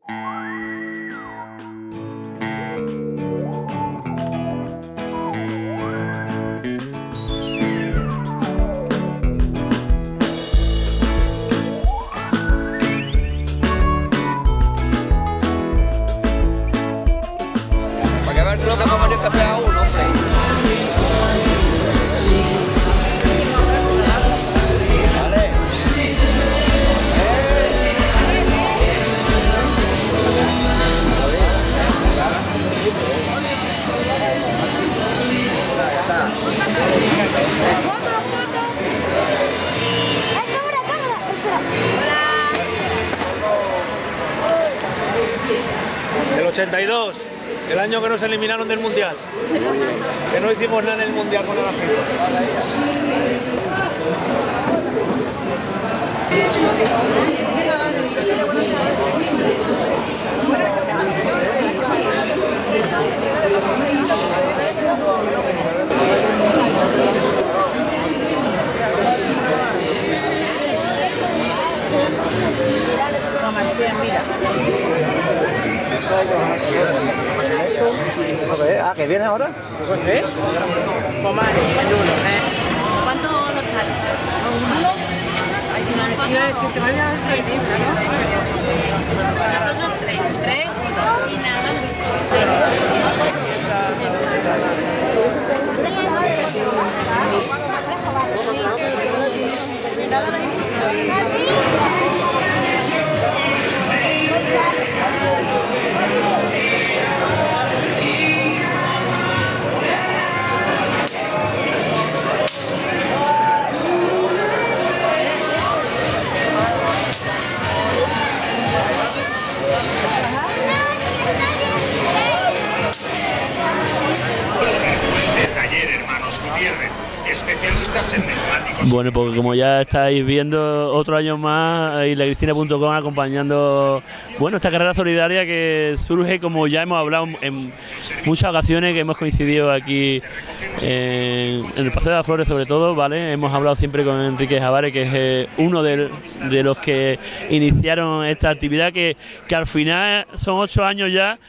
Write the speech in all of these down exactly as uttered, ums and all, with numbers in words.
Del ochenta y dos, el año que nos eliminaron del Mundial. Que no hicimos nada en el Mundial con el África. Ah, ¿que viene ahora? Pues sí. ¿Cuánto los sale? ¿Uno? Se me olvidó el libro, ¿no? Tres. ¿Tres? Y nada. Especialistas en neumáticos. Bueno, pues como ya estáis viendo, otro año más, isla-cristina punto com acompañando, bueno, esta carrera solidaria que surge, como ya hemos hablado en muchas ocasiones, que hemos coincidido aquí en, en el Paseo de las Flores sobre todo, ¿vale? Hemos hablado siempre con Enrique Javares, que es eh, uno de, de los que iniciaron esta actividad, que, que al final son ocho años ya.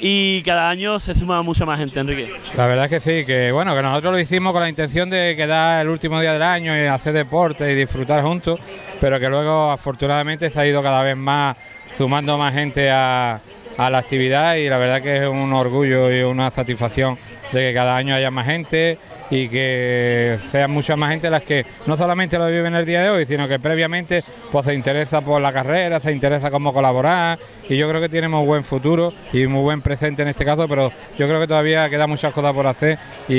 Y cada año se suma mucha más gente, Enrique. La verdad es que sí, que bueno, que nosotros lo hicimos con la intención de quedar el último día del año y hacer deporte y disfrutar juntos, pero que luego afortunadamente se ha ido cada vez más sumando más gente a, a la actividad, y la verdad que es un orgullo y una satisfacción de que cada año haya más gente y que sean muchas más gente las que no solamente lo viven el día de hoy, sino que previamente pues se interesa por la carrera, se interesa cómo colaborar, y yo creo que tenemos buen futuro y muy buen presente en este caso, pero yo creo que todavía queda muchas cosas por hacer y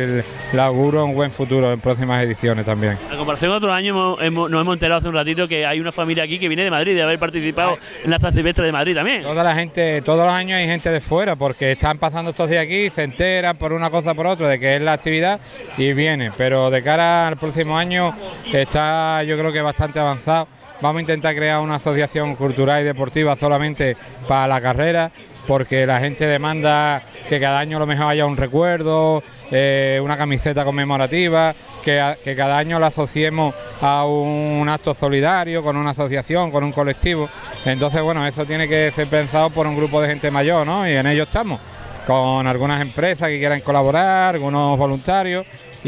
le auguro un buen futuro en próximas ediciones también. A comparación de otros años, hemos, hemos, nos hemos enterado hace un ratito que hay una familia aquí que viene de Madrid, de haber participado en la San Silvestre de Madrid también. Toda la gente, todos los años hay gente de fuera, porque están pasando estos días aquí, se enteran por una cosa por otra de que es la actividad y viene, pero de cara al próximo año está, yo creo que bastante avanzado. Vamos a intentar crear una asociación cultural y deportiva solamente para la carrera, porque la gente demanda que cada año a lo mejor haya un recuerdo, eh, una camiseta conmemorativa, que, a, que cada año la asociemos a un acto solidario, con una asociación, con un colectivo. Entonces, bueno, eso tiene que ser pensado por un grupo de gente mayor, ¿no? Y en ello estamos, con algunas empresas que quieran colaborar, algunos voluntarios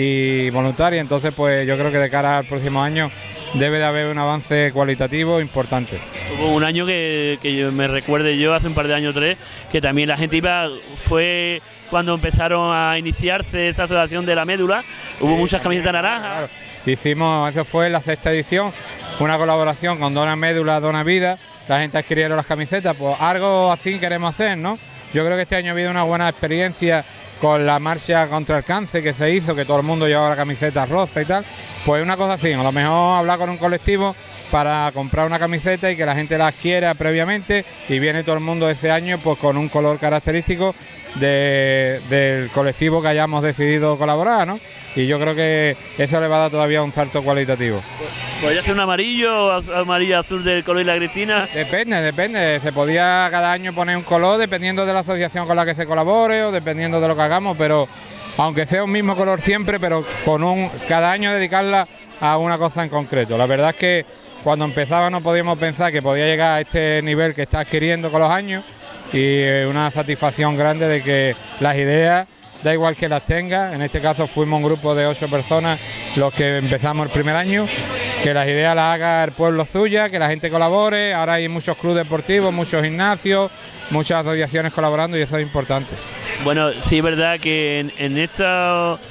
y voluntarias. Entonces, pues yo creo que de cara al próximo año debe de haber un avance cualitativo importante. Hubo un año que, que yo me recuerde yo, hace un par de años, tres, que también la gente iba, fue cuando empezaron a iniciarse esta asociación de la médula, hubo sí, muchas camisetas naranjas. Claro. Hicimos, eso fue la sexta edición, una colaboración con Dona Médula, Dona Vida, la gente adquirieron las camisetas, pues algo así queremos hacer, ¿no? Yo creo que este año ha habido una buena experiencia con la marcha contra el cáncer que se hizo, que todo el mundo llevaba la camiseta rosa y tal. Pues una cosa así, a lo mejor hablar con un colectivo para comprar una camiseta y que la gente la adquiera previamente, y viene todo el mundo ese año pues con un color característico de, del colectivo que hayamos decidido colaborar, ¿no? Y yo creo que eso le va a dar todavía un salto cualitativo. ¿Podría ser un amarillo o amarillo azul del color Isla Cristina? Depende, depende. Se podía cada año poner un color dependiendo de la asociación con la que se colabore o dependiendo de lo que hagamos, pero aunque sea un mismo color siempre, pero con un cada año dedicarla a una cosa en concreto. La verdad es que cuando empezaba no podíamos pensar que podía llegar a este nivel que está adquiriendo con los años, y una satisfacción grande de que las ideas, da igual que las tenga, en este caso fuimos un grupo de ocho personas los que empezamos el primer año, que las ideas las haga el pueblo suya, que la gente colabore. Ahora hay muchos clubes deportivos, muchos gimnasios, muchas asociaciones colaborando, y eso es importante. Bueno, sí es verdad que en, en estos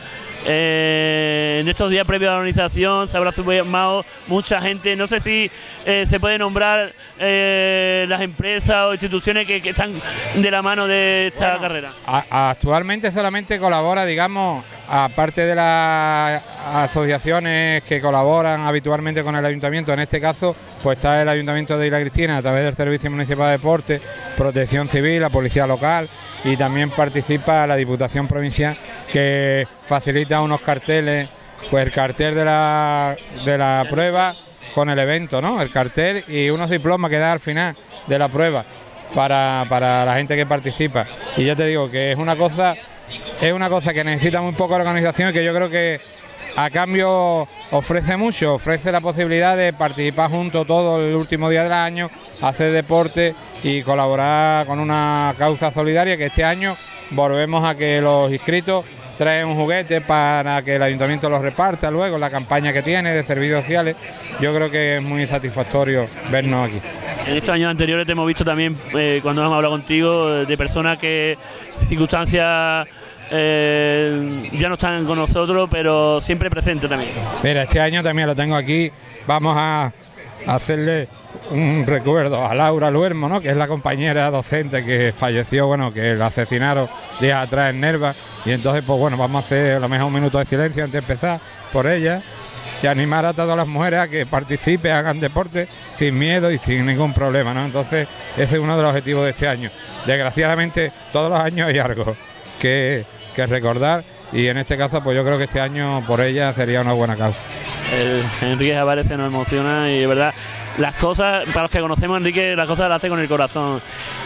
eh, en estos días previos a la organización se habrá sumado mucha gente. No sé si eh, se puede nombrar eh, las empresas o instituciones que, que están de la mano de esta bueno, carrera. A, actualmente solamente colabora, digamos, aparte de las asociaciones que colaboran habitualmente con el ayuntamiento, en este caso pues está el Ayuntamiento de Isla Cristina a través del Servicio Municipal de Deporte, Protección Civil, la Policía Local, y también participa la Diputación Provincial, que facilita unos carteles, pues el cartel de la, de la prueba con el evento, ¿no? El cartel y unos diplomas que da al final de la prueba para, para la gente que participa. Y ya te digo que es una cosa, es una cosa que necesita muy poca organización y que yo creo que a cambio ofrece mucho, ofrece la posibilidad de participar juntos todo el último día del año, hacer deporte y colaborar con una causa solidaria, que este año volvemos a que los inscritos traen un juguete para que el ayuntamiento los reparta luego, la campaña que tiene de servicios sociales. Yo creo que es muy satisfactorio vernos aquí. En estos años anteriores te hemos visto también, eh, cuando hemos hablado contigo, de personas que circunstancias Eh, ya no están con nosotros, pero siempre presentes también. Mira, este año también lo tengo aquí. Vamos a hacerle un recuerdo a Laura Luermo, ¿no? Que es la compañera docente que falleció, bueno, que la asesinaron días atrás en Nerva, y entonces pues bueno, vamos a hacer a lo mejor un minuto de silencio antes de empezar por ella y animar a todas las mujeres a que participen, hagan deporte sin miedo y sin ningún problema, ¿no? Entonces ese es uno de los objetivos de este año. Desgraciadamente todos los años hay algo que que recordar, y en este caso pues yo creo que este año por ella sería una buena causa. El Enrique Javares se nos emociona, y de verdad las cosas, para los que conocemos a Enrique, las cosas las hace con el corazón,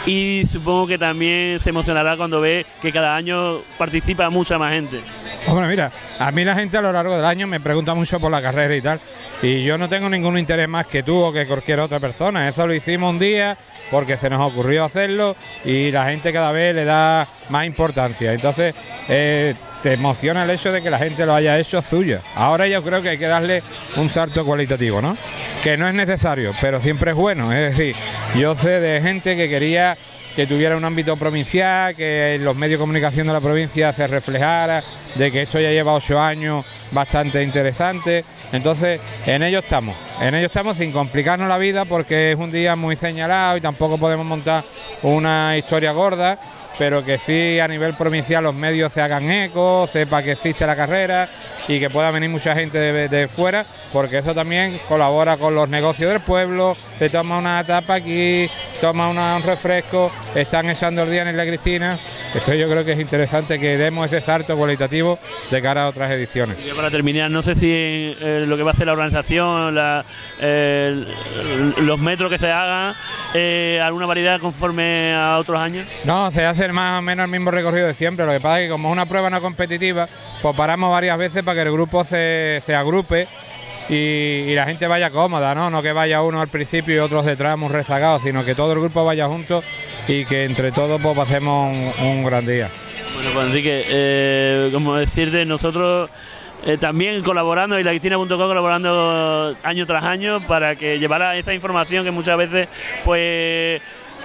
y supongo que también se emocionará cuando ve que cada año participa mucha más gente. Hombre, mira, a mí la gente a lo largo del año me pregunta mucho por la carrera y tal, y yo no tengo ningún interés más que tú o que cualquier otra persona. Eso lo hicimos un día porque se nos ocurrió hacerlo y la gente cada vez le da más importancia. Entonces eh, te emociona el hecho de que la gente lo haya hecho suya. Ahora yo creo que hay que darle un salto cualitativo, ¿no? Que no es necesario, pero siempre es bueno. Es decir, yo sé de gente que quería que tuviera un ámbito provincial, que en los medios de comunicación de la provincia se reflejara, de que esto ya lleva ocho años bastante interesante. Entonces, en ello estamos, en ello estamos sin complicarnos la vida, porque es un día muy señalado y tampoco podemos montar una historia gorda, pero que sí a nivel provincial los medios se hagan eco, sepa que existe la carrera y que pueda venir mucha gente de, de fuera, porque eso también colabora con los negocios del pueblo. Se toma una tapa aquí, toma una, un refresco, están echando el día en Isla Cristina. Esto yo creo que es interesante que demos ese salto cualitativo de cara a otras ediciones. Y para terminar, no sé si eh, lo que va a hacer la organización, la, eh, los metros que se hagan, eh, alguna variedad conforme a otros años. No, se hace más o menos el mismo recorrido de siempre. Lo que pasa es que como es una prueba no competitiva, pues paramos varias veces para que el grupo se, se agrupe y, y la gente vaya cómoda, ¿no? No que vaya uno al principio y otros detrás muy rezagados, sino que todo el grupo vaya juntos y que entre todos pues pasemos un, un gran día. Bueno, pues Enrique, eh, como decirte, nosotros eh, también colaborando, y la cristina punto com colaborando año tras año para que llevara esa información que muchas veces pues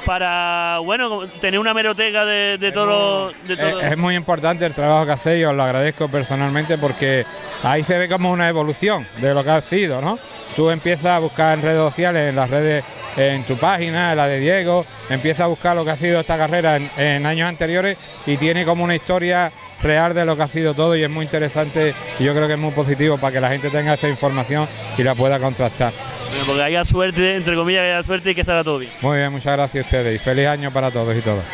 para, bueno, tener una hemeroteca de, de todo. De todo. Es, es muy importante el trabajo que hacéis, os lo agradezco personalmente, porque ahí se ve como una evolución de lo que ha sido, ¿no? Tú empiezas a buscar en redes sociales, en las redes, en tu página, en la de Diego, empiezas a buscar lo que ha sido esta carrera en, en años anteriores y tiene como una historia real de lo que ha sido todo, y es muy interesante y yo creo que es muy positivo para que la gente tenga esa información y la pueda contrastar. Bueno, porque haya suerte, entre comillas, que haya suerte y que salga todo bien. Muy bien, muchas gracias a ustedes y feliz año para todos y todas.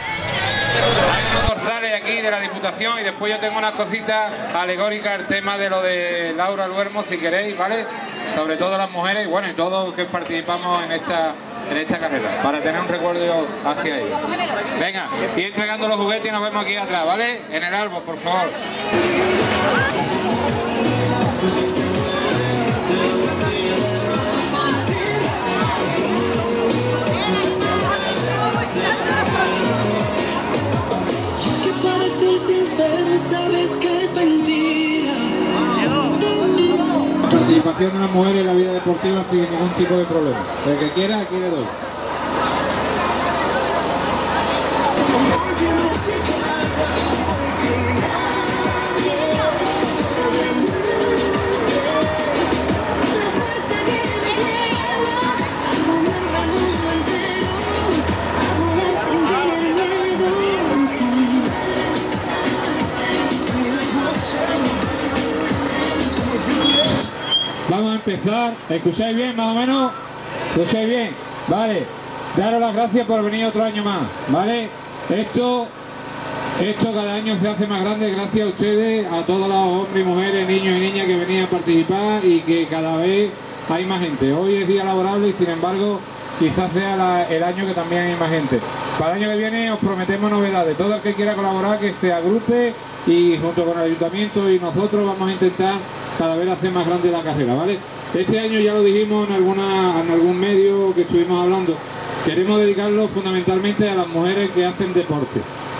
González aquí de la Diputación, y después yo tengo unas cositas alegóricas al tema de lo de Laura Luermo, si queréis, ¿vale? Sobre todo las mujeres y bueno, y todos los que participamos en esta en esta carrera, para tener un recuerdo hacia ellos. Venga, y entregando los juguetes y nos vemos aquí atrás, ¿vale? En el árbol, por favor. participación de las mujeres en la vida deportiva sin ningún tipo de problema. El que quiera, aquí le doy. Vamos a empezar. ¿Escucháis bien, más o menos? ¿Escucháis bien? Vale. Daros las gracias por venir otro año más, ¿vale? Esto, esto cada año se hace más grande gracias a ustedes, a todos los hombres y mujeres, niños y niñas que venían a participar y que cada vez hay más gente. Hoy es día laborable y sin embargo quizás sea la, el año que también hay más gente. Para el año que viene os prometemos novedades. Todo el que quiera colaborar que se agrupe y junto con el ayuntamiento y nosotros vamos a intentar cada vez hacer más grande la carrera, ¿vale? Este año ya lo dijimos en, alguna, en algún medio que estuvimos hablando, queremos dedicarlo fundamentalmente a las mujeres que hacen deporte.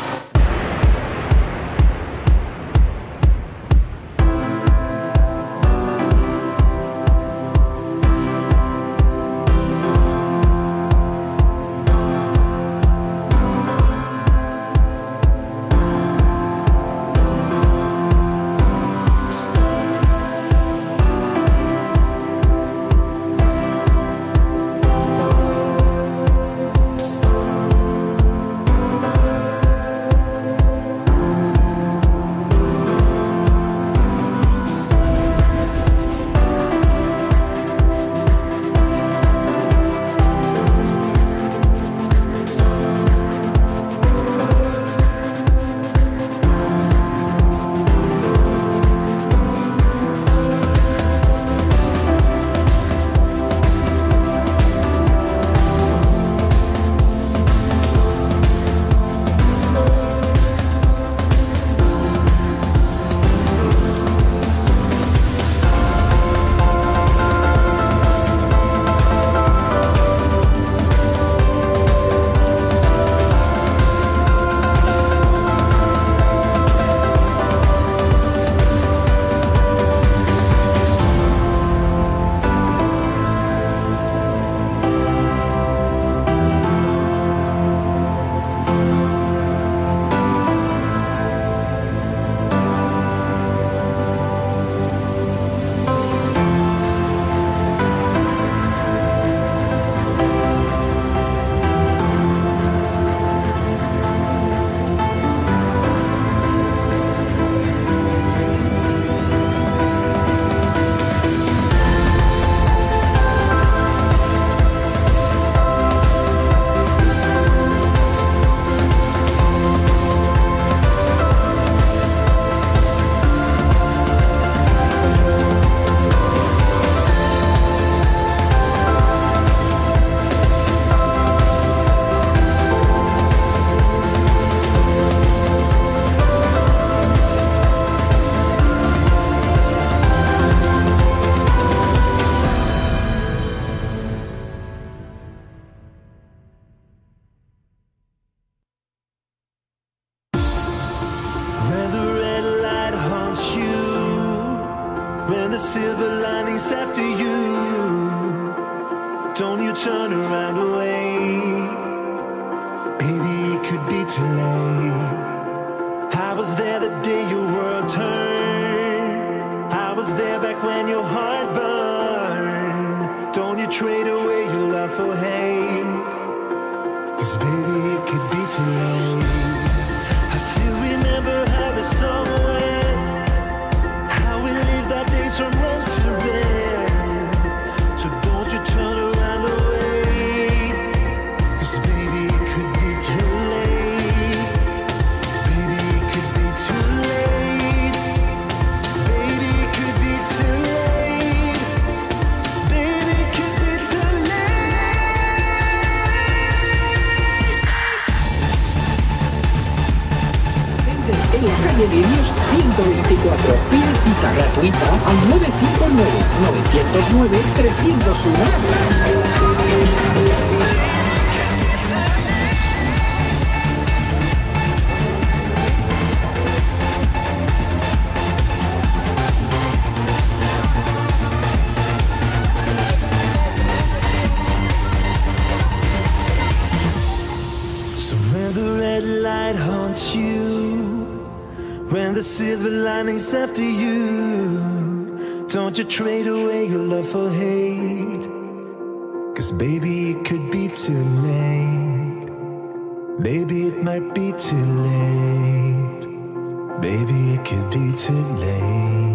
the silver linings after you. Don't you turn around away. Baby, it could be too late. I was there the day your world turned. I was there back when your heart burned. Don't you trade away your love for hate. 'Cause baby, it could be too late. I still remember how the song went, how we lived our days from red to red. So don't you turn around away. 'Cause baby, it could be too late. Baby, it could be too late. Baby, it could be too late. Baby, it could be too late. En la calle Lirios ciento veinticuatro. Pide cita gratuita al nueve cinco nueve, nueve cero nueve, tres cero uno. light haunts you, when the silver lining's after you, don't you trade away your love for hate, 'cause baby it could be too late. Baby it might be too late. Baby it could be too late.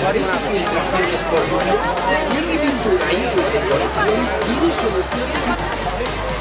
hogares y filtraciones por lluvia? Jerry Ventura y su corporación tiene soluciones.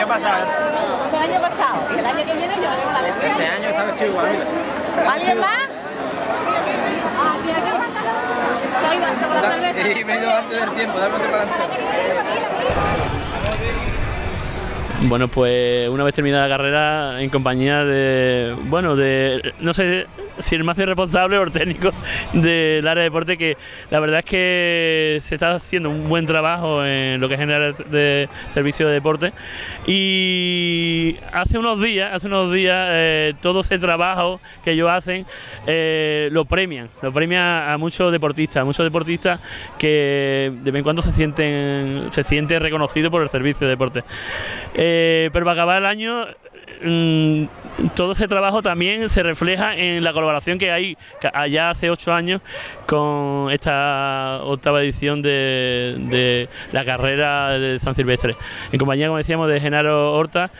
pasado. El año pasado. Y el año que viene yo llevo la de Este año está vestido igual, mira. ¿Alguien más? Ah, ¿tiene que matar? Sí, me he ido antes del tiempo, dame para adelante. Bueno, pues una vez terminada la carrera, en compañía de, bueno, de, no sé si el máximo responsable o el técnico del área de deporte, que la verdad es que se está haciendo un buen trabajo en lo que es el área de servicio de deporte. Y hace unos días, hace unos días, eh, todo ese trabajo que ellos hacen, eh, lo premian, lo premian a muchos deportistas, muchos deportistas que de vez en cuando se sienten, se sienten reconocidos por el servicio de deporte. Eh, pero para acabar el año, mmm, todo ese trabajo también se refleja en la colaboración que hay allá hace ocho años con esta octava edición de, de la carrera de San Silvestre, en compañía, como decíamos, de Genaro Horta.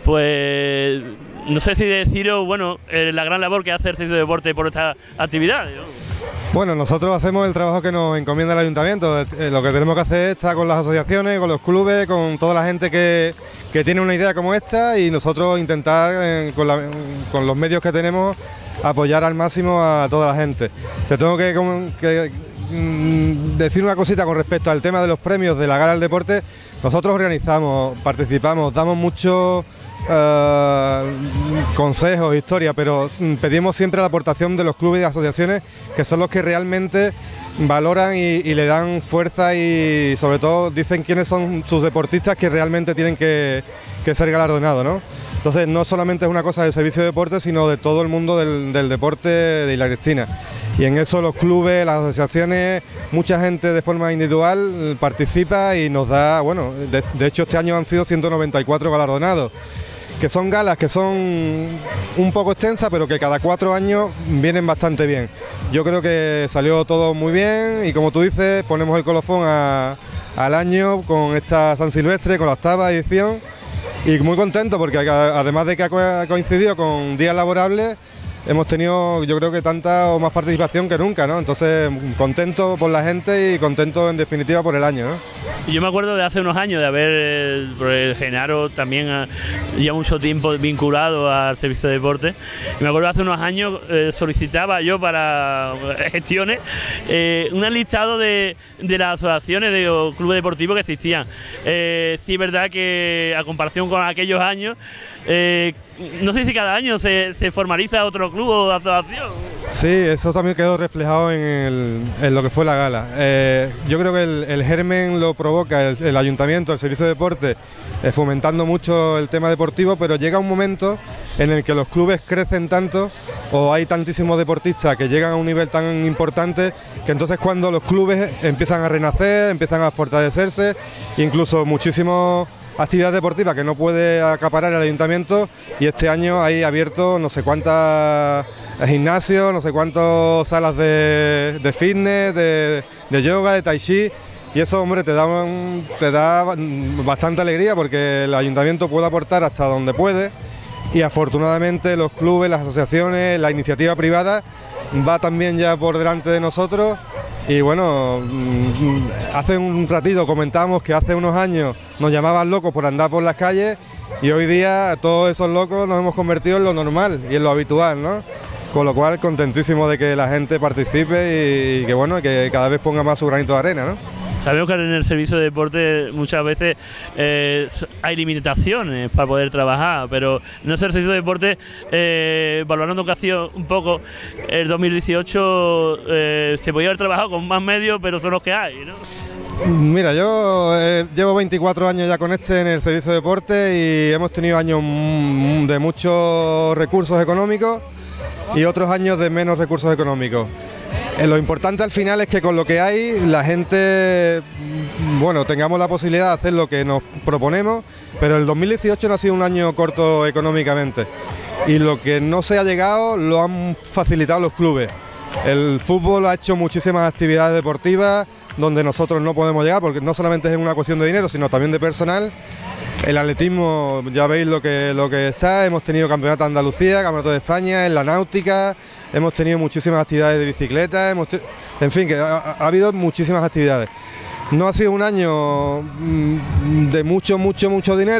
Pues no sé si deciros, bueno, eh, la gran labor que hace el Servicio de Deporte por esta actividad, ¿no? Bueno, nosotros hacemos el trabajo que nos encomienda el ayuntamiento. Eh, lo que tenemos que hacer es estar con las asociaciones, con los clubes, con toda la gente que, que tiene una idea como esta, y nosotros intentar, eh, con, la, con los medios que tenemos, apoyar al máximo a toda la gente. Te tengo que, que mm, decir una cosita con respecto al tema de los premios de la Gala del Deporte. Nosotros organizamos, participamos, damos muchos Uh, consejos, historia, pero pedimos siempre la aportación de los clubes y asociaciones, que son los que realmente valoran y, y le dan fuerza, y sobre todo dicen quiénes son sus deportistas que realmente tienen que, que ser galardonados, ¿no? Entonces no solamente es una cosa del servicio de deporte, sino de todo el mundo del, del deporte de Isla Cristina. Y en eso los clubes, las asociaciones, mucha gente de forma individual participa y nos da, bueno, de, de hecho este año han sido ciento noventa y cuatro galardonados, que son galas que son un poco extensas, pero que cada cuatro años vienen bastante bien. Yo creo que salió todo muy bien y, como tú dices, ponemos el colofón a, al año con esta San Silvestre, con la octava edición, y muy contento porque además de que ha coincidido con días laborables, hemos tenido, yo creo que tanta o más participación que nunca, ¿no? Entonces, contento por la gente y contento en definitiva por el año, ¿no? Y yo me acuerdo de hace unos años de haber, el Genaro también ha, ya mucho tiempo vinculado al servicio de deporte, y me acuerdo de hace unos años eh, solicitaba yo para gestiones eh, un listado de, de las asociaciones de o clubes deportivos que existían. Eh, sí es verdad que a comparación con aquellos años, eh, no sé si cada año se, se formaliza otro club o asociación. Sí, eso también quedó reflejado en, el, en lo que fue la gala. Eh, yo creo que el, el germen lo provoca el, el ayuntamiento, el servicio de deporte, eh, fomentando mucho el tema deportivo, pero llega un momento en el que los clubes crecen tanto o hay tantísimos deportistas que llegan a un nivel tan importante, que entonces cuando los clubes empiezan a renacer, empiezan a fortalecerse, incluso muchísimos actividades deportivas que no puede acaparar el ayuntamiento, y este año hay abierto no sé cuántas gimnasios, no sé cuántas salas de, de fitness, de, de yoga, de tai chi, y eso, hombre, te da, un, te da bastante alegría porque el ayuntamiento puede aportar hasta donde puede, y afortunadamente los clubes, las asociaciones, la iniciativa privada va también ya por delante de nosotros. Y bueno, hace un ratito comentamos que hace unos años nos llamaban locos por andar por las calles, y hoy día todos esos locos nos hemos convertido en lo normal y en lo habitual, ¿no? Con lo cual, contentísimo de que la gente participe y que, bueno, que cada vez ponga más su granito de arena, ¿no? Sabemos que en el servicio de deporte muchas veces eh, hay limitaciones para poder trabajar, pero en el servicio de deporte, eh, valorando que ha sido un poco el dos mil dieciocho, eh, se podía haber trabajado con más medios, pero son los que hay, ¿no? Mira, yo eh, llevo veinticuatro años ya con este en el servicio de deporte, y hemos tenido años de muchos recursos económicos y otros años de menos recursos económicos. Eh, lo importante al final es que con lo que hay la gente, bueno, tengamos la posibilidad de hacer lo que nos proponemos, pero el dos mil dieciocho no ha sido un año corto económicamente, y lo que no se ha llegado lo han facilitado los clubes. El fútbol ha hecho muchísimas actividades deportivas donde nosotros no podemos llegar, porque no solamente es una cuestión de dinero, sino también de personal. El atletismo, ya veis lo que, lo que está, hemos tenido campeonato de Andalucía, campeonato de España, en la náutica, hemos tenido muchísimas actividades de bicicleta, hemos en fin, que ha, ha habido muchísimas actividades. No ha sido un año de mucho, mucho, mucho dinero,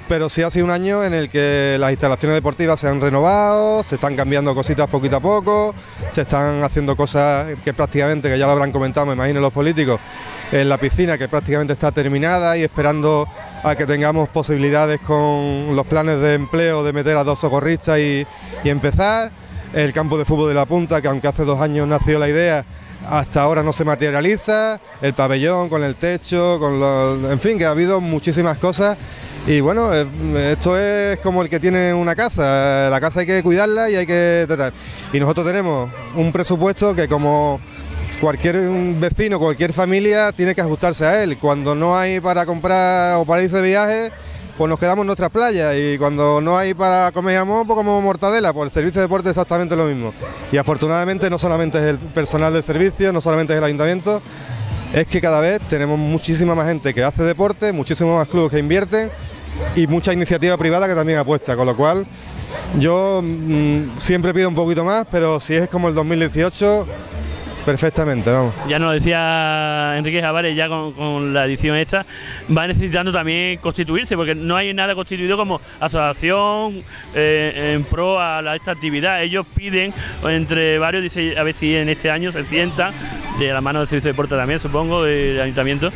pero sí ha sido un año en el que las instalaciones deportivas se han renovado, se están cambiando cositas poquito a poco, se están haciendo cosas que prácticamente, que ya lo habrán comentado, me imagino los políticos, en la piscina que prácticamente está terminada y esperando a que tengamos posibilidades con los planes de empleo de meter a dos socorristas y, y empezar. El campo de fútbol de La Punta, que aunque hace dos años nació la idea, hasta ahora no se materializa, el pabellón con el techo, con los, en fin, que ha habido muchísimas cosas. Y bueno, esto es como el que tiene una casa, la casa hay que cuidarla y hay que tratar. Y nosotros tenemos un presupuesto que, como cualquier vecino, cualquier familia, tiene que ajustarse a él. Cuando no hay para comprar o para irse de viaje, pues nos quedamos en nuestras playas, y cuando no hay para comer jamón, pues como mortadela. Pues el servicio de deporte es exactamente lo mismo. Y afortunadamente no solamente es el personal del servicio, no solamente es el ayuntamiento, es que cada vez tenemos muchísima más gente que hace deporte, muchísimos más clubes que invierten y mucha iniciativa privada que también apuesta, con lo cual yo mmm, siempre pido un poquito más, pero si es como el dos mil dieciocho, perfectamente, vamos. Ya nos decía Enrique Javares, ya con, con la edición esta, va necesitando también constituirse, porque no hay nada constituido como asociación eh, en pro a la, esta actividad. Ellos piden, entre varios, dice, a ver si en este año se sientan, de la mano del Servicio de Deporte también, supongo, del Ayuntamiento,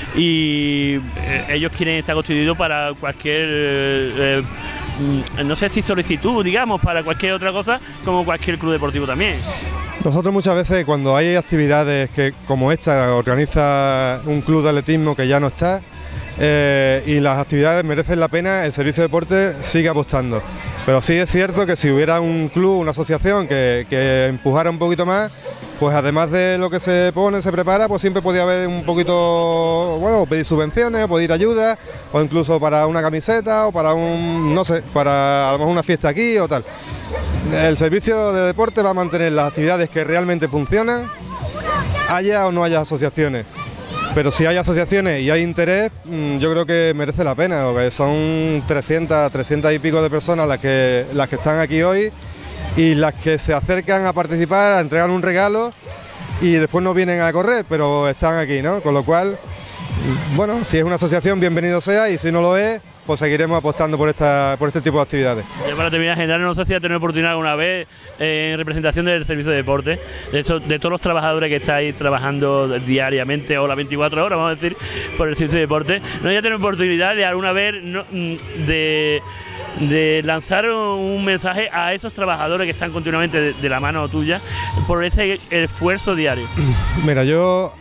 y eh, ellos quieren estar constituidos para cualquier... Eh, no sé si solicitud, digamos, para cualquier otra cosa, como cualquier club deportivo también. Nosotros muchas veces, cuando hay actividades que como esta organiza un club de atletismo que ya no está, eh, y las actividades merecen la pena, el Servicio de Deporte sigue apostando. Pero sí es cierto que si hubiera un club, una asociación que, que empujara un poquito más, pues además de lo que se pone, se prepara, pues siempre podía haber un poquito, bueno, pedir subvenciones, o pedir ayuda, o incluso para una camiseta, o para un, no sé, para a lo mejor una fiesta aquí o tal. El Servicio de Deporte va a mantener las actividades que realmente funcionan, haya o no haya asociaciones. Pero si hay asociaciones y hay interés, yo creo que merece la pena, porque son trescientas, trescientas y pico de personas las que, las que están aquí hoy, y las que se acercan a participar, a entregar un regalo y después no vienen a correr, pero están aquí, ¿no? Con lo cual, bueno, si es una asociación, bienvenido sea, y si no lo es, pues seguiremos apostando por esta por este tipo de actividades. Ya para terminar, Genaro, no sé si ha tenido oportunidad alguna vez eh, en representación del Servicio de Deporte, de, eso, de todos los trabajadores que estáis trabajando diariamente o las veinticuatro horas, vamos a decir, por el Servicio de Deporte, ¿no haya tenido oportunidad de alguna vez no, de... de lanzar un mensaje a esos trabajadores que están continuamente de, de la mano tuya por ese esfuerzo diario? Mira, yo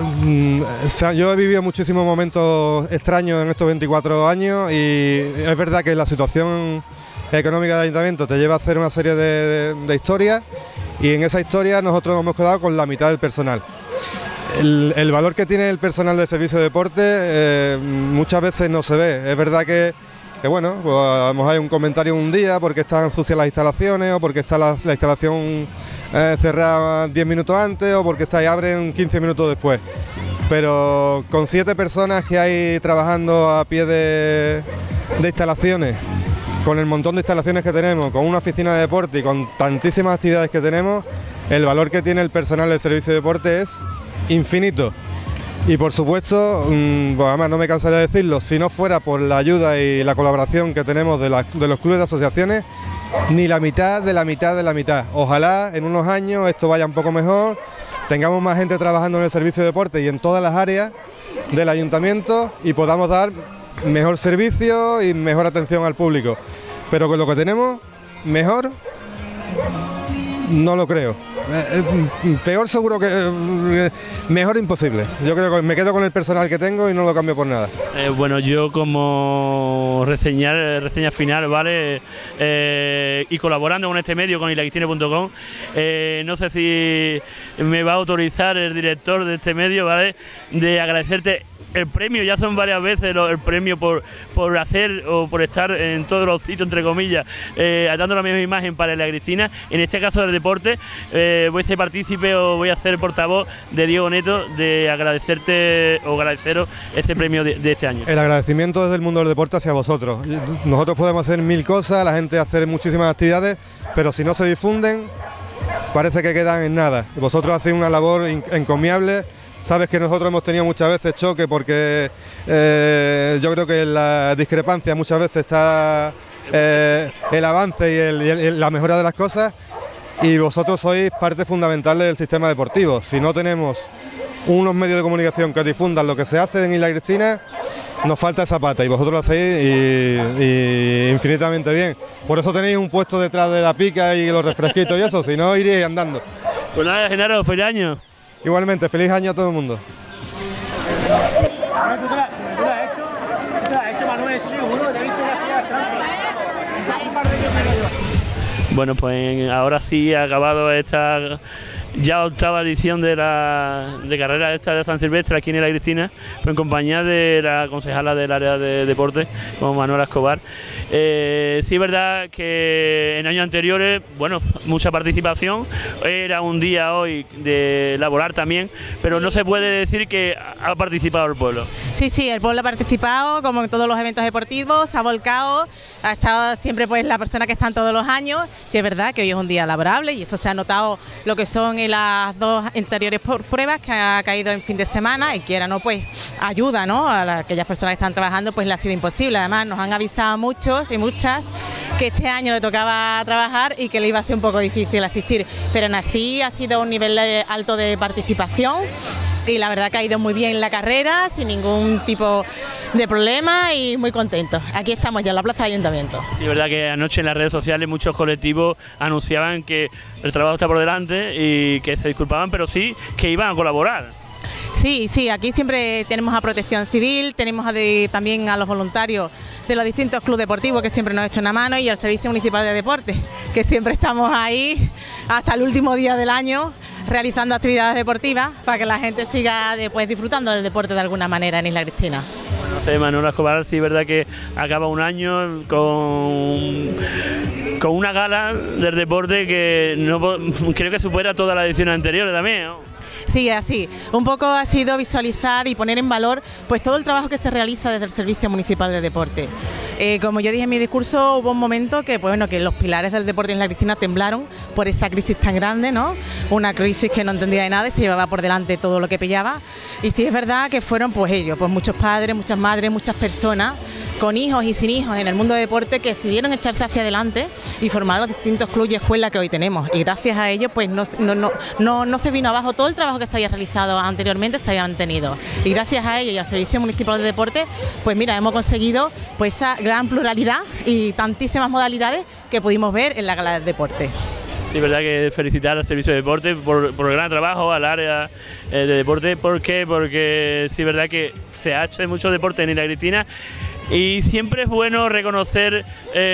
yo he vivido muchísimos momentos extraños en estos veinticuatro años, y es verdad que la situación económica del ayuntamiento te lleva a hacer una serie de, de, de historias, y en esa historia nosotros nos hemos quedado con la mitad del personal. El, el valor que tiene el personal del Servicio de Deporte eh, muchas veces no se ve. Es verdad que que bueno, pues a lo mejor hay un comentario un día porque están sucias las instalaciones, o porque está la, la instalación eh, cerrada diez minutos antes, o porque está y abren quince minutos después. Pero con siete personas que hay trabajando a pie de, de instalaciones, con el montón de instalaciones que tenemos, con una oficina de deporte y con tantísimas actividades que tenemos, el valor que tiene el personal del Servicio de Deporte es infinito. Y por supuesto, mmm, pues además no me cansaré de decirlo, si no fuera por la ayuda y la colaboración que tenemos de, la, de los clubes de asociaciones, ni la mitad de la mitad de la mitad. Ojalá en unos años esto vaya un poco mejor, tengamos más gente trabajando en el Servicio de Deporte y en todas las áreas del ayuntamiento, y podamos dar mejor servicio y mejor atención al público. Pero con lo que tenemos, mejor no lo creo. Eh, eh, peor seguro que... Eh, mejor imposible. Yo creo que me quedo con el personal que tengo y no lo cambio por nada. Eh, bueno, yo como reseñar, reseña final, ¿vale? Eh, y colaborando con este medio, con ilagistine punto com, eh, no sé si me va a autorizar el director de este medio, ¿vale?, de agradecerte el premio. Ya son varias veces lo, el premio por, por hacer o por estar en todos los sitios, entre comillas, eh, dando la misma imagen para la Cristina. En este caso del deporte, eh, voy a ser partícipe o voy a ser portavoz de Diego Neto, de agradecerte o agradeceros este premio de, de este año. El agradecimiento desde el mundo del deporte hacia vosotros. Nosotros podemos hacer mil cosas, la gente hacer muchísimas actividades, pero si no se difunden, parece que quedan en nada. Vosotros hacéis una labor encomiable sabes que nosotros hemos tenido muchas veces choque porque eh, yo creo que la discrepancia muchas veces está eh, el avance y, el, y, el, y la mejora de las cosas, y vosotros sois parte fundamental del sistema deportivo. Si no tenemos unos medios de comunicación que difundan lo que se hace en Isla Cristina, nos falta esa pata, y vosotros lo hacéis y, y infinitamente bien. Por eso tenéis un puesto detrás de la pica y los refresquitos y eso, si no iríais andando. Pues nada, Genaro, feliz año. Igualmente, feliz año a todo el mundo. Manuel, ¿tú te la, tú la has hecho? ¿Tú te la has hecho, Manuel? Sí, seguro, te he visto que hacías trampa. Un par de años me lo digo. Bueno, pues ahora sí ha acabado esta ya octava edición de la de carrera esta de San Silvestre aquí en Isla Cristina, pues en compañía de la concejala del área de deporte, como Manuela Escobar. Eh, sí es verdad que en años anteriores, bueno, mucha participación, era un día hoy de laborar también, pero no se puede decir que ha participado el pueblo. Sí, sí, el pueblo ha participado, como en todos los eventos deportivos, se ha volcado, ha estado siempre pues la persona que están todos los años. Sí es verdad que hoy es un día laborable y eso se ha notado lo que son en las dos anteriores pruebas que ha caído en fin de semana, y quiera no pues ayuda, ¿no?, a las, aquellas personas que están trabajando, pues le ha sido imposible. Además nos han avisado muchos y muchas que este año le tocaba trabajar y que le iba a ser un poco difícil asistir, pero aún así ha sido un nivel alto de participación. Y la verdad que ha ido muy bien la carrera, sin ningún tipo de problema y muy contentos. Aquí estamos ya en la Plaza del Ayuntamiento. Sí, es verdad que anoche en las redes sociales muchos colectivos anunciaban que el trabajo está por delante y que se disculpaban, pero sí que iban a colaborar. Sí, sí, aquí siempre tenemos a Protección Civil, tenemos a de, también a los voluntarios de los distintos clubes deportivos que siempre nos echan una mano, y al Servicio Municipal de Deportes, que siempre estamos ahí hasta el último día del año realizando actividades deportivas para que la gente siga después disfrutando del deporte de alguna manera en Isla Cristina. No sé, Manuel Escobar, sí es verdad que acaba un año con, con una gala del deporte que no creo que supera todas las ediciones anteriores también, ¿no? Sí, así. Un poco ha sido visualizar y poner en valor pues todo el trabajo que se realiza desde el Servicio Municipal de Deporte. Eh, como yo dije en mi discurso, hubo un momento que, pues, bueno, que los pilares del deporte en Isla Cristina temblaron por esa crisis tan grande, ¿no? Una crisis que no entendía de nada y se llevaba por delante todo lo que pillaba. Y sí es verdad que fueron pues ellos, pues muchos padres, muchas madres, muchas personas con hijos y sin hijos en el mundo del deporte que decidieron echarse hacia adelante y formar los distintos clubes y escuelas que hoy tenemos. Y gracias a ellos pues no, no, no, no, no se vino abajo todo el trabajo que se había realizado anteriormente, se había mantenido. Y gracias a ellos y al Servicio Municipal de Deporte, pues mira, hemos conseguido pues esa gran pluralidad y tantísimas modalidades que pudimos ver en la gala del deporte. Sí, verdad que felicitar al Servicio de Deporte por, por el gran trabajo, al área eh, de deporte. ¿Por qué? Porque sí, verdad que se hace mucho deporte en Isla Cristina y siempre es bueno reconocer,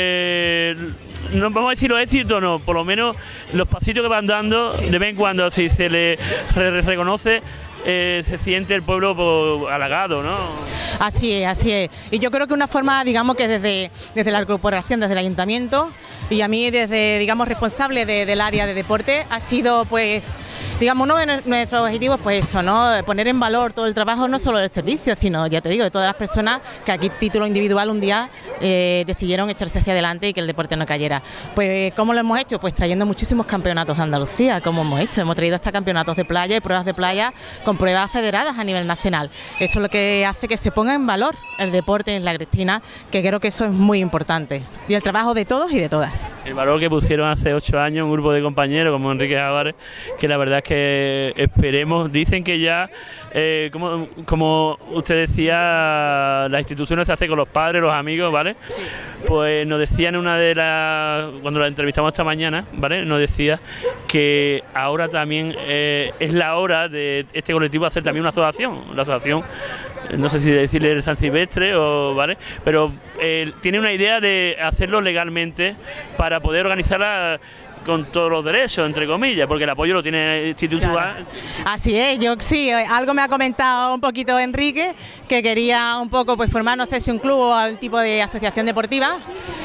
eh, no vamos a decir los éxitos, no, por lo menos los pasitos que van dando, de vez en cuando, si se le re reconoce, eh, se siente el pueblo pues, halagado, ¿no? Así es, así es. Y yo creo que una forma, digamos, que desde, desde la corporación, desde el ayuntamiento, y a mí desde, digamos, responsable de, del área de deporte, ha sido, pues, digamos, uno de nuestros objetivos, pues eso, ¿no? Poner en valor todo el trabajo, no solo del servicio, sino, ya te digo, de todas las personas que aquí, título individual, un día eh, decidieron echarse hacia adelante y que el deporte no cayera. Pues, ¿cómo lo hemos hecho? Pues trayendo muchísimos campeonatos de Andalucía, como hemos hecho. Hemos traído hasta campeonatos de playa y pruebas de playa con pruebas federadas a nivel nacional. Eso es lo que hace que se ponga en valor el deporte en Isla Cristina, que creo que eso es muy importante. Y el trabajo de todos y de todas. El valor que pusieron hace ocho años un grupo de compañeros como Enrique Javares, que la verdad es que esperemos, dicen que ya, eh, como, como usted decía, las instituciones se hacen con los padres, los amigos, ¿vale? Pues nos decían una de las, cuando la entrevistamos esta mañana, ¿vale? Nos decía que ahora también eh, es la hora de este colectivo hacer también una asociación, la asociación, no sé si decirle el San Silvestre o, ¿vale? Pero eh, tiene una idea de hacerlo legalmente para poder organizarla con todos los derechos, entre comillas, porque el apoyo lo tiene el Instituto. Claro. Así es, yo sí, algo me ha comentado un poquito Enrique, que quería un poco pues formar, no sé si un club o algún tipo de asociación deportiva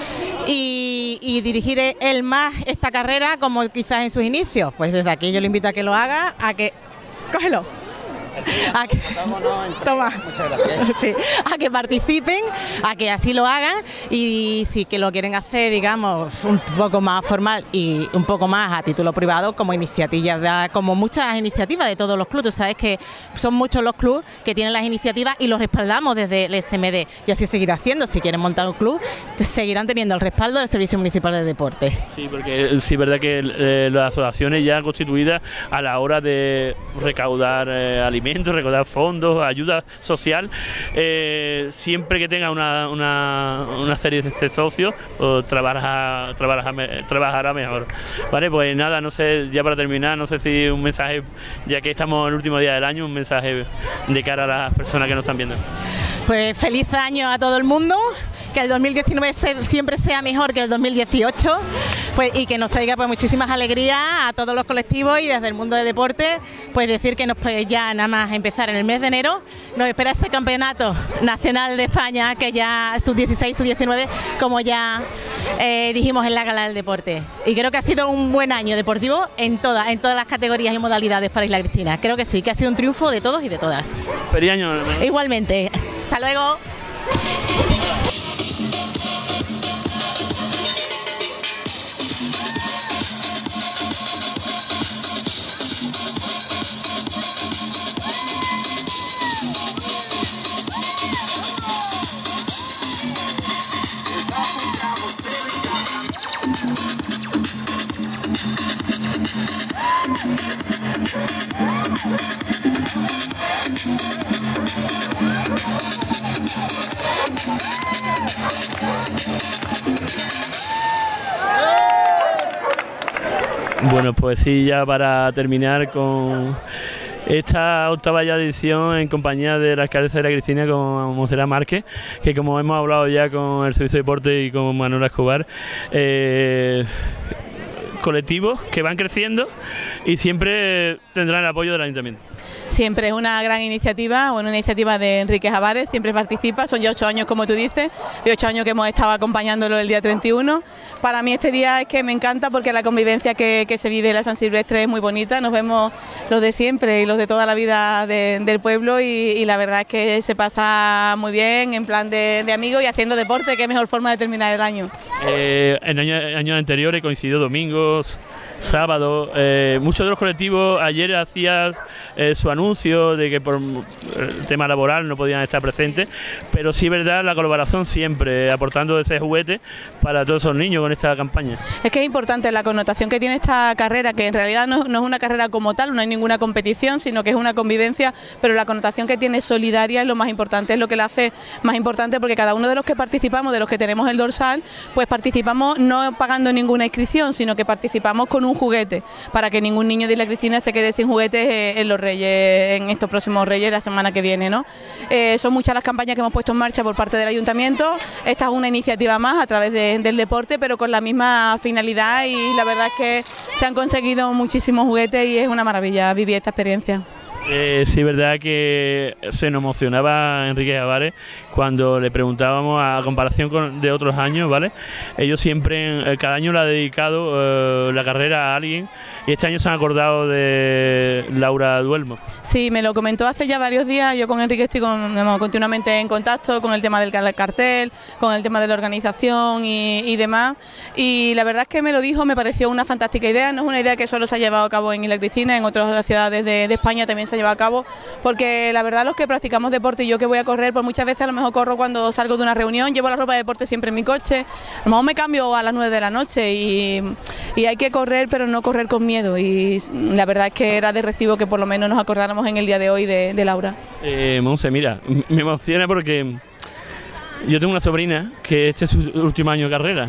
y, y dirigir él más esta carrera como quizás en sus inicios. Pues desde aquí yo le invito a que lo haga, a que... Cógelo. a que, toma, sí, a que participen, a que así lo hagan y si que lo quieren hacer, digamos, un poco más formal y un poco más a título privado, como iniciativas, como muchas iniciativas de todos los clubes. Tú sabes que son muchos los clubes que tienen las iniciativas y los respaldamos desde el S M D y así seguirá haciendo. Si quieren montar un club, seguirán teniendo el respaldo del Servicio Municipal de Deporte. Sí, porque sí es verdad que eh, las asociaciones ya constituidas a la hora de recaudar eh, alimentos, recaudar fondos, ayuda social, eh, siempre que tenga una, una, una serie de socios, pues, trabaja, trabaja, trabajará mejor. Vale, pues nada, no sé, ya para terminar, no sé si un mensaje, ya que estamos en el último día del año, un mensaje de cara a las personas que nos están viendo. Pues feliz año a todo el mundo, que el dos mil diecinueve se, siempre sea mejor que el dos mil dieciocho, pues, y que nos traiga pues muchísimas alegrías a todos los colectivos y desde el mundo del deporte, pues decir que nos pues, ya nada más empezar en el mes de enero, nos espera ese campeonato nacional de España, que ya sub dieciséis, sub diecinueve, como ya eh, dijimos en la gala del deporte. Y creo que ha sido un buen año deportivo en, toda, en todas las categorías y modalidades para Isla Cristina. Creo que sí, que ha sido un triunfo de todos y de todas. Feliz año. Igualmente. Hasta luego. Bueno, pues sí, ya para terminar con esta octava ya edición en compañía de la alcaldesa de la Cristina con Monserrat Márquez, que como hemos hablado ya con el Servicio de Deporte y con Manuela Escobar, eh, colectivos que van creciendo y siempre tendrán el apoyo del Ayuntamiento. Siempre es una gran iniciativa, una iniciativa de Enrique Javares, siempre participa, son ya ocho años como tú dices, y ocho años que hemos estado acompañándolo el día treinta y uno. Para mí este día es que me encanta porque la convivencia que, que se vive en la San Silvestre es muy bonita, nos vemos los de siempre y los de toda la vida de, del pueblo y, y la verdad es que se pasa muy bien en plan de, de amigos y haciendo deporte, que es mejor forma de terminar el año. Eh, en años, años anteriores coincidió domingos, sábado, eh, muchos de los colectivos ayer hacían eh, su anuncio de que por el tema laboral no podían estar presentes, pero sí es verdad la colaboración siempre, aportando ese juguete para todos esos niños con esta campaña. Es que es importante la connotación que tiene esta carrera, que en realidad no, no es una carrera como tal, no hay ninguna competición, sino que es una convivencia, pero la connotación que tiene solidaria es lo más importante, es lo que la hace más importante, porque cada uno de los que participamos, de los que tenemos el dorsal, pues participamos no pagando ninguna inscripción, sino que participamos con un juguete, para que ningún niño de Isla Cristina se quede sin juguetes en los Reyes, en estos próximos Reyes, la semana que viene, ¿no? Eh, son muchas las campañas que hemos puesto en marcha por parte del Ayuntamiento, esta es una iniciativa más a través de, del deporte, pero con la misma finalidad y la verdad es que se han conseguido muchísimos juguetes y es una maravilla vivir esta experiencia. Eh, sí, es verdad que se nos emocionaba Enrique Javares cuando le preguntábamos a comparación con, de otros años, ¿vale? Ellos siempre, eh, cada año le ha dedicado eh, la carrera a alguien y este año se han acordado de Laura Duelmo. Sí, me lo comentó hace ya varios días, yo con Enrique estoy con, digamos, continuamente en contacto con el tema del cartel, con el tema de la organización y, y demás, y la verdad es que me lo dijo, me pareció una fantástica idea, no es una idea que solo se ha llevado a cabo en Isla Cristina, en otras ciudades de, de España también se lleva a cabo, porque la verdad los que practicamos deporte y yo que voy a correr, pues muchas veces a lo mejor corro cuando salgo de una reunión, llevo la ropa de deporte siempre en mi coche, a lo mejor me cambio a las nueve de la noche y, y hay que correr, pero no correr con miedo, y la verdad es que era de recibo que por lo menos nos acordáramos en el día de hoy de, de Laura. Eh, Monse, mira, me emociona porque yo tengo una sobrina que este es su último año de carrera,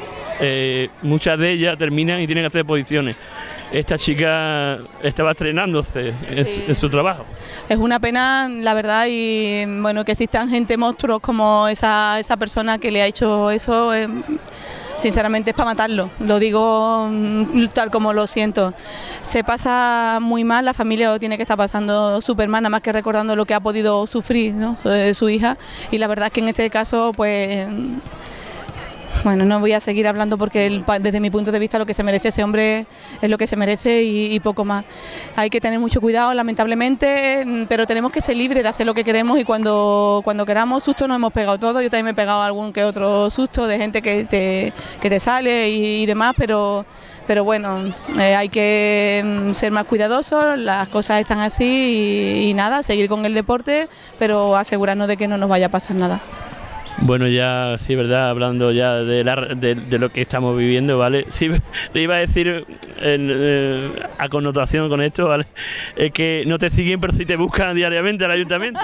eh, muchas de ellas terminan y tienen que hacer posiciones. Esta chica estaba estrenándose en, sí. en su trabajo. Es una pena, la verdad, y bueno, que existan gente monstruos como esa, esa persona que le ha hecho eso, eh, sinceramente es para matarlo, lo digo tal como lo siento. Se pasa muy mal, la familia lo tiene que estar pasando súper mal, nada más que recordando lo que ha podido sufrir, ¿no?, de su hija, y la verdad es que en este caso, pues Bueno, no voy a seguir hablando porque el, desde mi punto de vista lo que se merece ese hombre es lo que se merece y, y poco más. Hay que tener mucho cuidado, lamentablemente, pero tenemos que ser libres de hacer lo que queremos y cuando, cuando queramos. Susto nos hemos pegado todos, yo también me he pegado algún que otro susto de gente que te, que te sale y, y demás, pero... Pero bueno, eh, hay que ser más cuidadosos, las cosas están así y, y nada, seguir con el deporte, pero asegurarnos de que no nos vaya a pasar nada. Bueno, ya sí, verdad, hablando ya de, la, de, de lo que estamos viviendo, ¿vale? Sí, le iba a decir en, eh, a connotación con esto, ¿vale? Es que no te siguen, pero sí te buscan diariamente al ayuntamiento.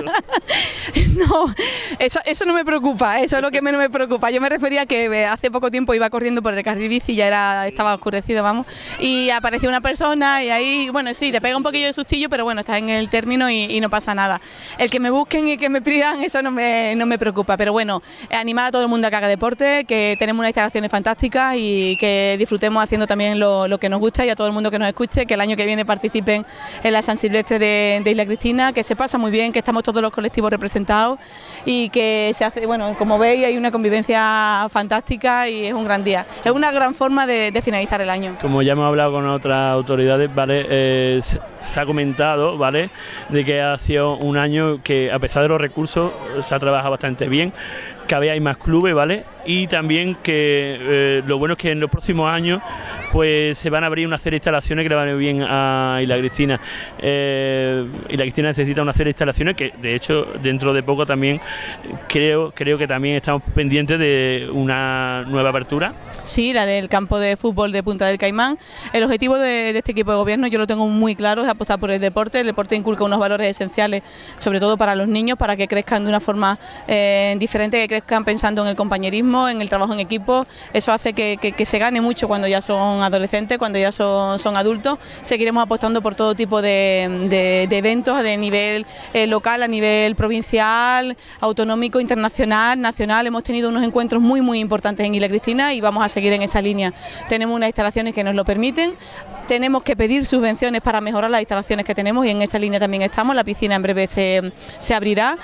No, eso, eso no me preocupa, eso es lo que menos me preocupa. Yo me refería a que hace poco tiempo iba corriendo por el carril bici, ya era, estaba oscurecido, vamos, y apareció una persona y ahí, bueno, sí, te pega un poquillo de sustillo, pero bueno, estás en el término y, y no pasa nada. El que me busquen y que me pidan, eso no me, no me preocupa, pero bueno, animar a todo el mundo a que haga deporte, que tenemos unas instalaciones fantásticas y que disfrutemos haciendo también lo, lo que nos gusta, y a todo el mundo que nos escuche, que el año que viene participen en la San Silvestre de, de Isla Cristina, que se pasa muy bien, que estamos todos los colectivos representados y que se hace, bueno, como veis hay una convivencia fantástica y es un gran día, es una gran forma de, de finalizar el año. Como ya hemos hablado con otras autoridades, ¿vale? Eh, se ha comentado, ¿vale?, de que ha sido un año que a pesar de los recursos se ha trabajado bastante bien, que había más clubes, ¿vale? Y también que eh, lo bueno es que en los próximos años pues se van a abrir una serie de instalaciones que le van a ir bien a Isla Cristina. Eh, Isla Cristina necesita una serie de instalaciones que de hecho dentro de poco también creo, creo que también estamos pendientes de una nueva apertura. Sí, la del campo de fútbol de Punta del Caimán. El objetivo de, de este equipo de gobierno yo lo tengo muy claro, es apostar por el deporte. El deporte inculca unos valores esenciales, sobre todo para los niños, para que crezcan de una forma eh, diferente, que crezcan pensando en el compañerismo, en el trabajo en equipo. Eso hace que, que, que se gane mucho cuando ya son adolescentes, cuando ya son, son adultos. Seguiremos apostando por todo tipo de, de, de eventos de nivel eh, local, a nivel provincial, autonómico, internacional, nacional. Hemos tenido unos encuentros muy muy importantes en Isla Cristina y vamos a seguir en esa línea. Tenemos unas instalaciones que nos lo permiten, tenemos que pedir subvenciones para mejorar las instalaciones que tenemos y en esa línea también estamos. La piscina en breve se, se abrirá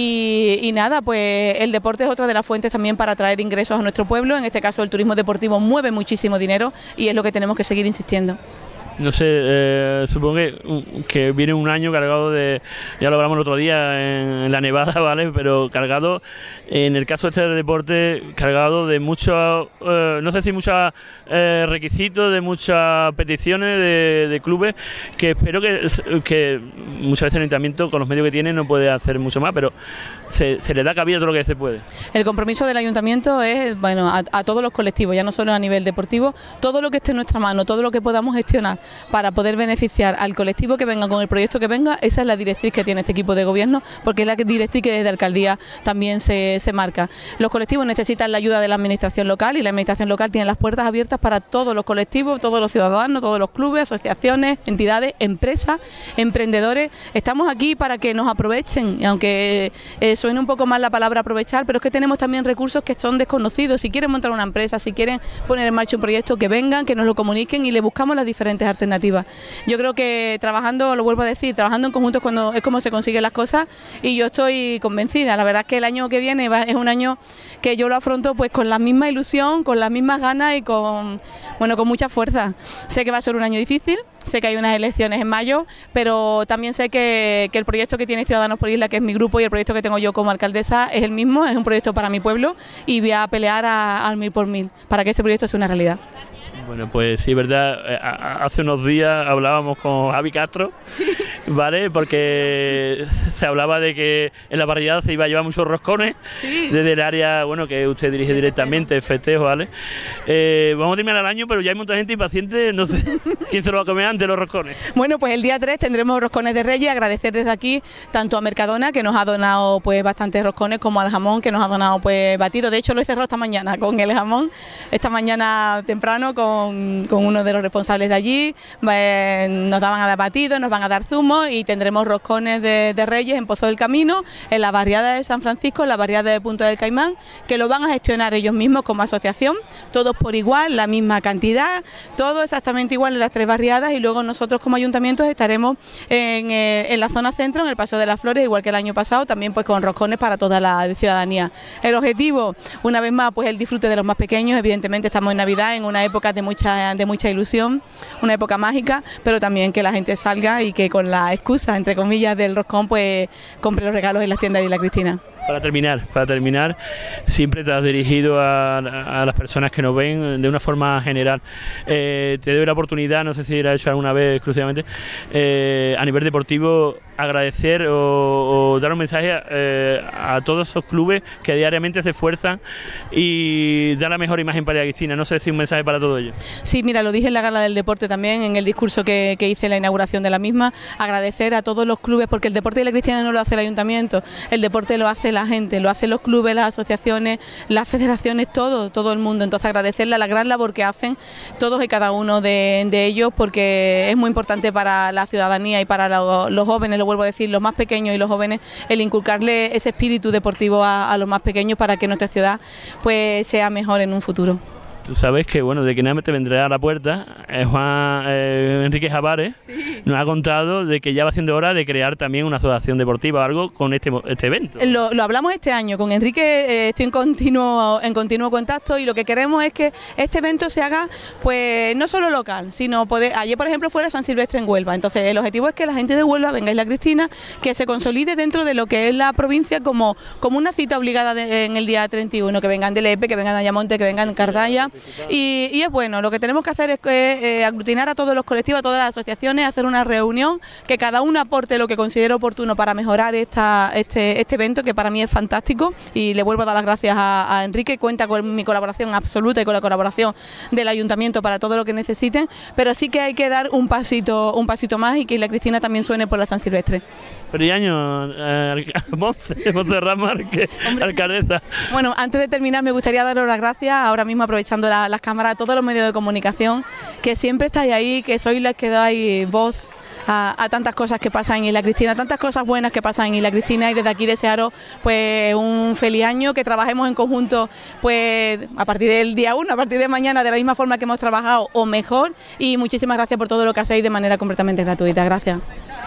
y, y nada, pues el deporte es otra de las fuentes también para traer ingresos a nuestro pueblo. En este caso el turismo deportivo mueve muchísimo dinero y es lo que tenemos que seguir insistiendo. No sé, eh, supongo que, que viene un año cargado de, ya lo hablamos el otro día en, en la nevada, ¿vale? Pero cargado, en el caso de este deporte, cargado de muchos, eh, no sé si muchos eh, requisitos, de muchas peticiones de, de clubes, que espero que, que muchas veces el ayuntamiento con los medios que tiene no puede hacer mucho más, pero se, se le da cabida todo lo que se puede. El compromiso del ayuntamiento es, bueno, a, a todos los colectivos, ya no solo a nivel deportivo, todo lo que esté en nuestra mano, todo lo que podamos gestionar para poder beneficiar al colectivo que venga con el proyecto que venga. Esa es la directriz que tiene este equipo de gobierno, porque es la directriz que desde alcaldía también se, se marca. Los colectivos necesitan la ayuda de la administración local y la administración local tiene las puertas abiertas para todos los colectivos, todos los ciudadanos, todos los clubes, asociaciones, entidades, empresas, emprendedores. Estamos aquí para que nos aprovechen, aunque eh, suene un poco mal la palabra aprovechar, pero es que tenemos también recursos que son desconocidos. Si quieren montar una empresa, si quieren poner en marcha un proyecto, que vengan, que nos lo comuniquen y le buscamos las diferentes alternativas. Yo creo que trabajando, lo vuelvo a decir, trabajando en conjunto es, cuando, es como se consiguen las cosas y yo estoy convencida. La verdad es que el año que viene va, es un año que yo lo afronto pues con la misma ilusión, con las mismas ganas y con, bueno, con mucha fuerza. Sé que va a ser un año difícil, sé que hay unas elecciones en mayo, pero también sé que, que el proyecto que tiene Ciudadanos por Isla, que es mi grupo, y el proyecto que tengo yo como alcaldesa es el mismo, es un proyecto para mi pueblo y voy a pelear a, al mil por mil para que ese proyecto sea una realidad. Bueno, pues sí, verdad, hace unos días hablábamos con Javi Castro, ¿vale? Porque se hablaba de que en la parrillada se iba a llevar muchos roscones, sí, desde el área, bueno, que usted dirige directamente, festejo, ¿vale? Eh, vamos a terminar el año, pero ya hay mucha gente impaciente, no sé quién se lo va a comer antes, los roscones. Bueno, pues el día tres tendremos roscones de Reyes. Agradecer desde aquí tanto a Mercadona, que nos ha donado pues bastantes roscones, como al jamón, que nos ha donado pues batido. De hecho lo he cerrado esta mañana con el jamón, esta mañana temprano con Con, con uno de los responsables de allí. Eh, nos daban a dar batidos, nos van a dar zumo Camino y tendremos roscones de, de Reyes en Pozo del Camino, en la barriada de San Francisco, en la barriada de Punta del Caimán, que lo van a gestionar ellos mismos como asociación, todos por igual, la misma cantidad, todo exactamente igual en las tres barriadas, y luego nosotros como ayuntamientos estaremos en, eh, en la zona centro, en el Paseo de las Flores, igual que el año pasado, también pues con roscones para toda la ciudadanía. El objetivo, una vez más, pues el disfrute de los más pequeños. Evidentemente estamos en Navidad, en una época de mucha, de mucha ilusión, una época mágica, pero también que la gente salga y que con la excusa, entre comillas, del roscón, pues compre los regalos en las tiendas de Isla Cristina. Para terminar, para terminar, siempre te has dirigido a, a las personas que nos ven de una forma general. Eh, te doy la oportunidad, no sé si lo has hecho alguna vez exclusivamente, eh, a nivel deportivo, agradecer o, o dar un mensaje eh, a todos esos clubes que diariamente se esfuerzan y dar la mejor imagen para Isla Cristina. No sé si un mensaje para todos ellos. Sí, mira, lo dije en la gala del deporte también, en el discurso que, que hice en la inauguración de la misma, agradecer a todos los clubes, porque el deporte de Isla Cristina no lo hace el ayuntamiento, el deporte lo hace la gente, lo hacen los clubes, las asociaciones, las federaciones, todo, todo el mundo. Entonces agradecerle a la gran labor que hacen todos y cada uno de, de ellos, porque es muy importante para la ciudadanía y para lo, los jóvenes, lo vuelvo a decir, los más pequeños y los jóvenes, el inculcarle ese espíritu deportivo a, a los más pequeños para que nuestra ciudad pues sea mejor en un futuro. Tú sabes que, bueno, de que nada te vendrá a la puerta, eh, Juan eh, Enrique Javares sí. nos ha contado de que ya va siendo hora de crear también una asociación deportiva o algo con este, este evento. Lo, lo hablamos este año, con Enrique eh, estoy en continuo, en continuo contacto, y lo que queremos es que este evento se haga pues no solo local, sino poder, ayer por ejemplo fuera San Silvestre en Huelva. Entonces el objetivo es que la gente de Huelva venga a Isla Cristina, que se consolide dentro de lo que es la provincia como, como una cita obligada de, en el día treinta y uno, que vengan de Lepe, que vengan de Ayamonte, que vengan de Cardaya. Y, y es bueno, lo que tenemos que hacer es eh, aglutinar a todos los colectivos, a todas las asociaciones, hacer una reunión, que cada uno aporte lo que considere oportuno para mejorar esta, este, este evento, que para mí es fantástico, y le vuelvo a dar las gracias a, a Enrique. Cuenta con mi colaboración absoluta y con la colaboración del ayuntamiento para todo lo que necesiten, pero sí que hay que dar un pasito, un pasito más, y que Isla Cristina también suene por la San Silvestre. Feliz año, eh, Monte, Montserrat Márquez, alcaldesa. Bueno, antes de terminar me gustaría daros las gracias, ahora mismo aprovechando la, las cámaras, a todos los medios de comunicación, que siempre estáis ahí, que sois los que dais voz a, a tantas cosas que pasan en Isla Cristina, tantas cosas buenas que pasan en Isla Cristina, y desde aquí desearos pues un feliz año, que trabajemos en conjunto pues a partir del día uno, a partir de mañana, de la misma forma que hemos trabajado o mejor, y muchísimas gracias por todo lo que hacéis de manera completamente gratuita. Gracias.